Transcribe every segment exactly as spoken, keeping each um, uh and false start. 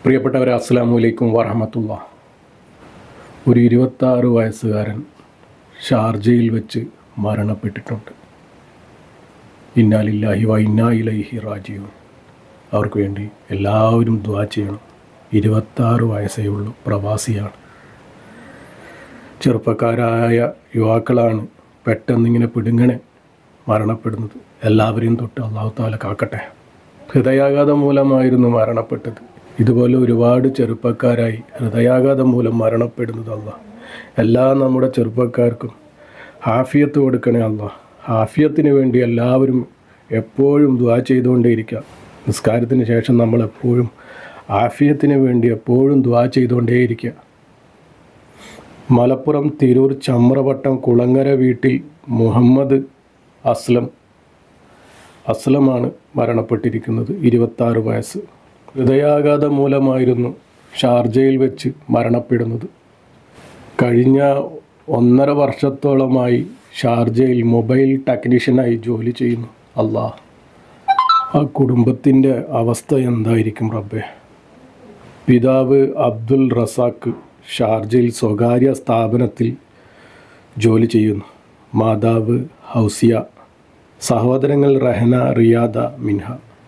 പ്രിയപ്പെട്ടവരെ, അസ്സലാമു അലൈക്കും വറഹ്മത്തുള്ളാഹി. ഒരു ഇരുപത്താറ് വയസ്സുകാരൻ ഷാർജയിൽ വെച്ച് മരണപ്പെട്ടിട്ടുണ്ട്. ഇന്നാ ലില്ലാഹി വ ഇന്നാ ഇലൈഹി റാജിഊൻ. അവർക്ക് വേണ്ടി എല്ലാവരും ദുആ ചെയ്യണം. ഇരുപത്താറ് വയസ്സേ ഉള്ളൂ, പ്രവാസിയാണ്. ചെറുപ്പക്കാരായ യുവാക്കളാണ് പെട്ടെന്നിങ്ങനെ പിടുങ്ങണെ മരണപ്പെടുന്നത്. എല്ലാവരെയും തൊട്ട് അല്ലാഹു തആല കാക്കട്ടെ. ഹൃദയാഘാതം മൂലമായിരുന്നു മരണപ്പെട്ടത്. ഇതുപോലെ ഒരുപാട് ചെറുപ്പക്കാരായി ഹൃദയാഘാതം മൂലം മരണപ്പെടുന്നത് അല്ലാഹ് എല്ലാ നമ്മുടെ ചെറുപ്പക്കാർക്കും ആഫിയത്ത് കൊടുക്കണേ അല്ലാഹ്. ആഫിയത്തിന് വേണ്ടി എല്ലാവരും എപ്പോഴും ദുആ ചെയ്തുകൊണ്ടേയിരിക്കുക. നിസ്കാരത്തിന് ശേഷം നമ്മൾ എപ്പോഴും ആഫിയത്തിന് വേണ്ടി എപ്പോഴും ദുആ ചെയ്തുകൊണ്ടേയിരിക്കുക. മലപ്പുറം തിരൂർ ചമ്രവട്ടം കുളങ്ങര വീട്ടിൽ മുഹമ്മദ് അസ്ലം അസ്ലമാണ് മരണപ്പെട്ടിരിക്കുന്നത്. ഇരുപത്താറ് വയസ്സ്. ഹൃദയാഘാതം മൂലമായിരുന്നു ഷാർജയിൽ വെച്ച് മരണപ്പെടുന്നത്. കഴിഞ്ഞ ഒന്നര വർഷത്തോളമായി ഷാർജയിൽ മൊബൈൽ ടെക്നീഷ്യനായി ജോലി ചെയ്യുന്നു. അല്ലാഹ്, ആ കുടുംബത്തിൻ്റെ അവസ്ഥ എന്തായിരിക്കും റബ്ബേ. പിതാവ് അബ്ദുൽ റസാഖ് ഷാർജയിൽ സ്വകാര്യ സ്ഥാപനത്തിൽ ജോലി ചെയ്യുന്നു. മാതാവ് ഹൗസിയ. സഹോദരങ്ങൾ റഹന, റിയാദ, മിൻഹ.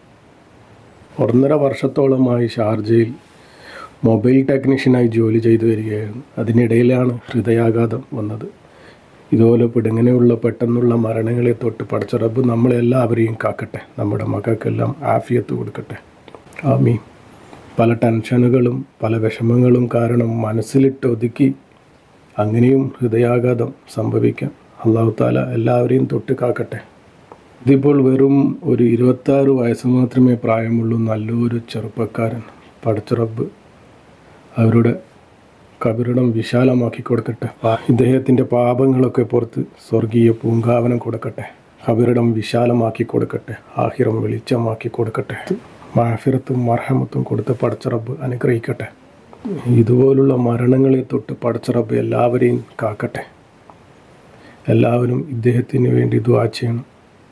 ഒന്നര വർഷത്തോളമായി ഷാർജയിൽ മൊബൈൽ ടെക്നീഷ്യനായി ജോലി ചെയ്തു വരികയാണ്. അതിനിടയിലാണ് ഹൃദയാഘാതം വന്നത്. ഇതുപോലെ പിടുങ്ങനെയുള്ള പെട്ടെന്നുള്ള മരണങ്ങളെ തൊട്ട് പടച്ച റബ്ബ് നമ്മളെല്ലാവരെയും കാക്കട്ടെ. നമ്മുടെ മക്കൾക്കെല്ലാം ആഫിയത്ത് കൊടുക്കട്ടെ. ആമീൻ. പല ടെൻഷനുകളും പല വിഷമങ്ങളും കാരണം മനസ്സിലിട്ട് ഒതുക്കി അങ്ങനെയും ഹൃദയാഘാതം സംഭവിക്കാം. അല്ലാഹു തആല എല്ലാവരെയും തൊട്ട് കാക്കട്ടെ. ഇതിപ്പോൾ വെറും ഒരു ഇരുപത്താറ് വയസ്സ് മാത്രമേ പ്രായമുള്ളൂ. നല്ലൊരു ചെറുപ്പക്കാരൻ. പടച്ച റബ്ബ് അവരുടെ കബറിടം വിശാലമാക്കി കൊടുക്കട്ടെ. ഇദ്ദേഹത്തിൻ്റെ പാപങ്ങളൊക്കെ പുറത്ത് സ്വർഗീയ പൂങ്കാവനം കൊടുക്കട്ടെ. കബറിടം വിശാലമാക്കി കൊടുക്കട്ടെ. ആഖിറം വെളിച്ചമാക്കി കൊടുക്കട്ടെ. മഗ്ഫിറത്തും മർഹമത്തും കൊടുത്ത് പടച്ച റബ്ബ് അനുഗ്രഹിക്കട്ടെ. ഇതുപോലുള്ള മരണങ്ങളെ തൊട്ട് പടച്ച റബ്ബ് എല്ലാവരെയും കാക്കട്ടെ. എല്ലാവരും ഇദ്ദേഹത്തിന് വേണ്ടി ദുആ ചെയ്യണം.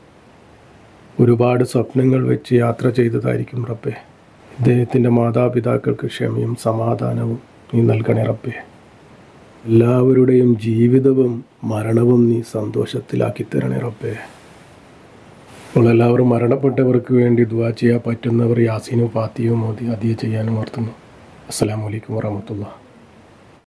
ഒരുപാട് സ്വപ്നങ്ങൾ വെച്ച് യാത്ര ചെയ്തതായിരിക്കും റബ്ബേ. ഇദ്ദേഹത്തിൻ്റെ മാതാപിതാക്കൾക്ക് ക്ഷമയും സമാധാനവും നീ നൽകണേ റബ്ബേ. എല്ലാവരുടെയും ജീവിതവും മരണവും നീ സന്തോഷത്തിലാക്കി തരണേ റബ്ബേ. അപ്പോൾ എല്ലാവരും മരണപ്പെട്ടവർക്ക് വേണ്ടി ദുആ ചെയ്യാൻ പറ്റുന്നവർ യാസീനും ഫാത്തിഹയും ഓതി ഹദിയ ചെയ്യാനും ഓർത്തുന്നു. അസ്സലാമു അലൈക്കും വറഹ്മത്തുള്ളാഹി.